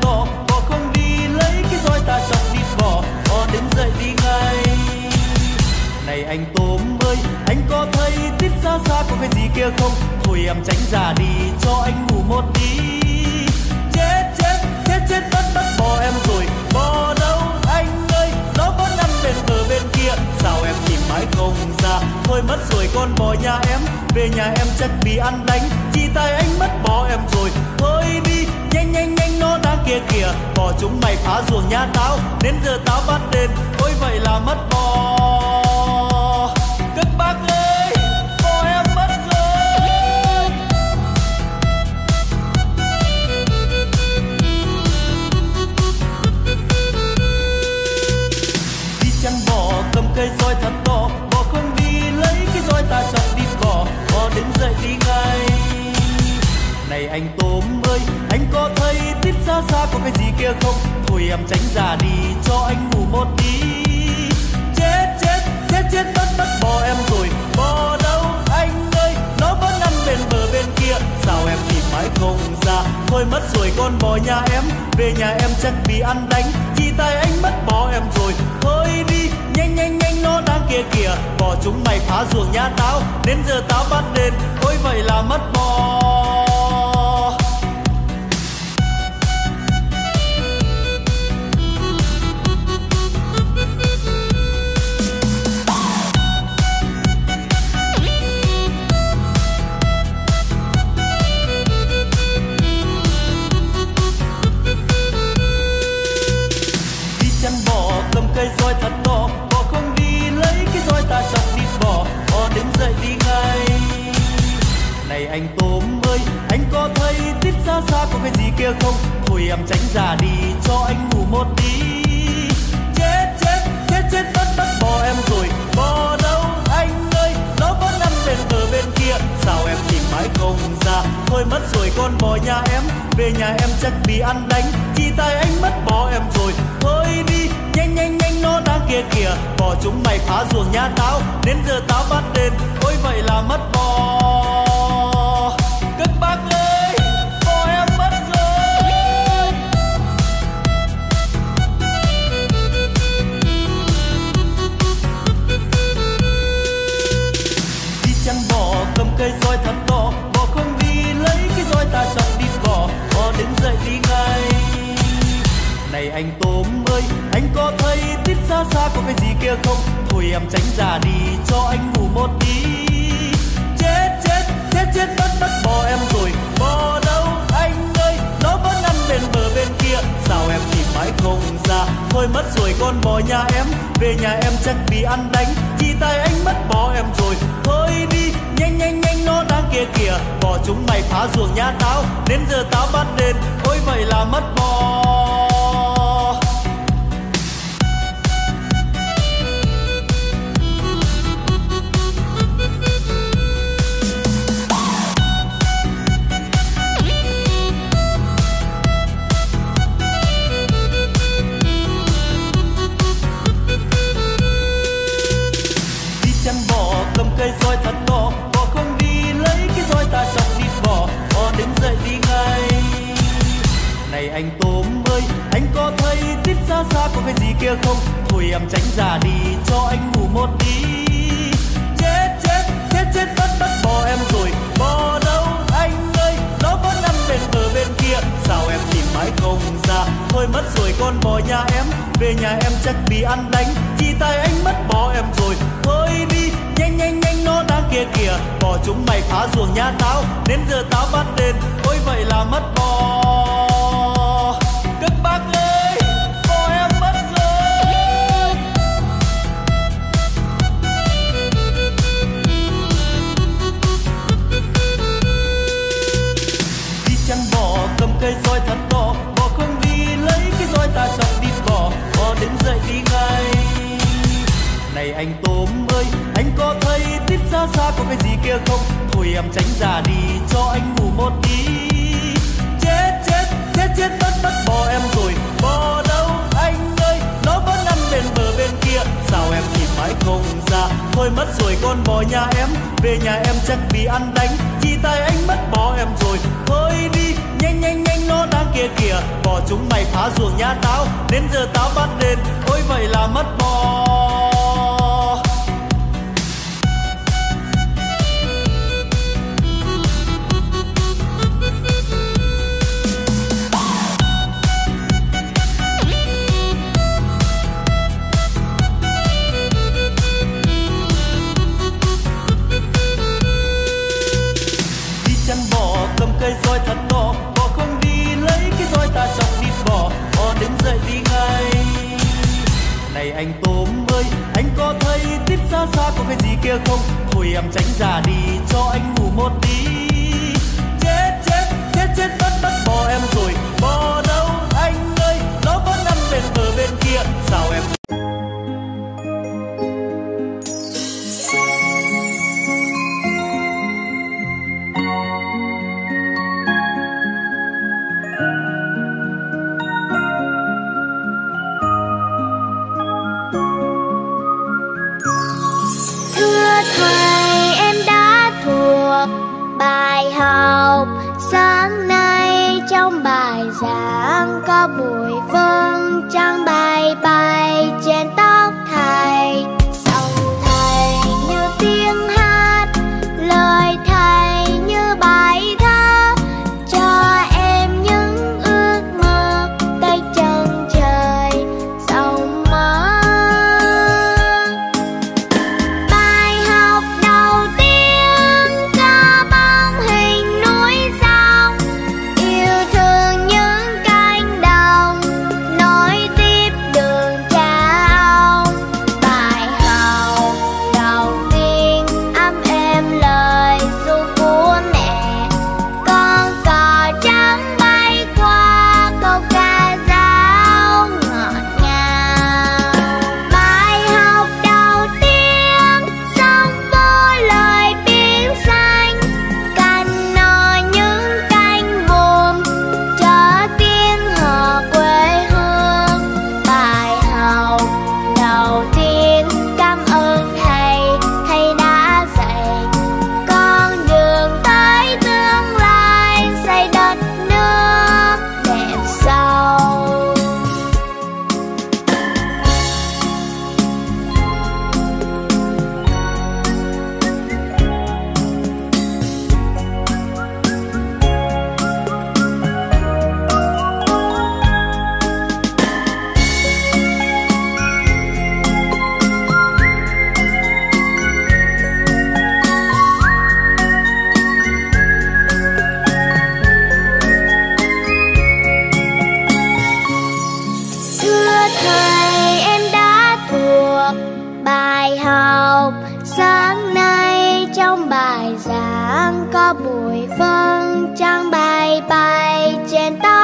to, bò không đi lấy cái roi ta chọc thịt bò đứng dậy đi ngay. Này anh Tôm ơi, anh có thấy tít xa xa có cái gì kia không? Thôi em tránh ra đi cho anh ngủ một tí. Chết chết chết chết mất bò em rồi, bò đâu anh ơi, nó vẫn nằm bên bờ bên kia. Sao em tìm mãi không ra? Thôi mất rồi con bò nhà em, về nhà em chắc bị ăn đánh. Chỉ tay anh mất bò em rồi, thôi đi nhanh nhanh nhanh nó đang kia kìa. Bò chúng mày phá ruộng nhà tao, đến giờ tao bắt đền. Ôi vậy là mất bò. Các bác ơi, bò em mất rồi. Đi chăn bò cầm cây roi thật to, bò không đi lấy cái roi ta chọc đi bò đứng dậy đi ngay. Này anh Tôm ơi, anh có thấy tít xa xa có cái gì kia không? Thôi em tránh ra đi cho anh ngủ một tí. Chết chết chết chết mất bò em rồi, bò đâu anh ơi, nó vẫn nằm bên bờ bên kia. Sao em tìm mãi không ra? Thôi mất rồi con bò nhà em, về nhà em chắc bị ăn đánh. Chỉ tay anh mất bò em rồi, thôi đi nhanh nhanh nhanh nó đang kia kìa. Bò chúng mày phá ruộng nhà tao, đến giờ tao bắt đền. Ôi vậy là mất bò. Cây roi thật to, bò không đi lấy cái roi ta chọc thịt bò đứng dậy đi ngay. Này anh Tôm ơi, anh có thấy tít xa xa có cái gì kia không? Thôi em tránh ra đi cho anh ngủ một tí. Chết chết chết chết mất bò em rồi, bò đâu anh ơi, nó vẫn nằm bên bờ bên kia. Sao em tìm mãi không ra? Thôi mất rồi con bò nhà em, về nhà em chắc bị ăn đánh. Chỉ tay anh mất bò em rồi, thôi đi nhanh nhanh nhanh nó đang kia kìa. Bò chúng mày phá ruộng nhà tao, đến giờ tao bắt đền. Ôi vậy là mất bò. Các bác ơi, bò em mất rồi. Đi chăn bò cầm cây roi thật to, bò không đi lấy cái roi ta chọc đi bò đứng dậy đi ngay. Này anh Tôm ơi, anh có thấy tít xa xa có cái gì kia không? Thôi em tránh ra đi cho anh ngủ một tí. Chết chết chết chết mất bò em rồi, bò đâu anh ơi, nó vẫn nằm bên bờ bên kia. Sao em tìm mãi không ra? Thôi mất rồi con bò nhà em, về nhà em chắc bị ăn đánh. Chỉ tay anh mất bò em rồi, thôi đi nhanh nhanh nhanh nó đang kia kìa. Bò chúng mày phá ruộng nhà tao, đến giờ tao bắt đền. Ôi vậy là mất bò. Cây roi thật to, bò không đi lấy cái roi ta chọc thịt bò đứng dậy đi ngay. Này anh Tôm ơi, anh có thấy tít xa xa có cái gì kia không? Thôi em tránh ra đi cho anh ngủ một tí. Chết chết chết chết mất bò em rồi, bò đâu anh ơi, nó vẫn nằm bên bờ bên kia. Sao em tìm mãi không ra? Thôi mất rồi con bò nhà em, về nhà em chắc bị ăn đánh. Chỉ tay anh mất bò em rồi, thôi đi nhanh nhanh nhanh nó đang kia kìa. Bò chúng mày phá ruộng nhà tao, đến giờ tao bắt đền. Ôi vậy là mất bò. Các bác ơi, bò em mất rồi. Đi chăn bò cầm cây roi thật to, bò không đi lấy cái roi ta chọc đi bò đứng dậy đi ngay. Này anh Tôm ơi, anh có thấy tít xa xa có cái gì kia không? Thôi em tránh ra đi cho anh ngủ một tí. Chết chết chết chết mất bò em rồi, bò đâu anh ơi, nó vẫn nằm bên bờ bên kia. Sao em tìm mãi không ra? Thôi mất rồi con bò nhà em, về nhà em chắc bị ăn đánh. Chỉ tay anh mất bò em rồi, thôi đi nhanh nhanh nhanh nó đang kia kìa. Bò chúng mày phá ruộng nhà tao, đến giờ tao bắt đền, ôi vậy là mất bò. Cầm cây roi thật to, bò không đi lấy cái roi ta chọc thịt bò, bò đứng dậy đi ngay. Này anh Tôm ơi, anh có thấy tít xa xa có cái gì kia không? Thôi em tránh ra đi cho anh ngủ một tí. Chết chết chết chết bắt bò em rồi, bò đâu anh ơi, nó vẫn nằm bên bờ bên kia, sao em? Thầy em đã thuộc bài học sáng nay, trong bài giảng có bụi phân trắng bay bay trên tóc thầy. Giọng thầy như tiếng hát, lời thầy như bài thơ, cho em những ước mơ tay chân trời rộng mở. Bài học sáng nay, trong bài giảng có bụi phân trắng bay bay trên tóc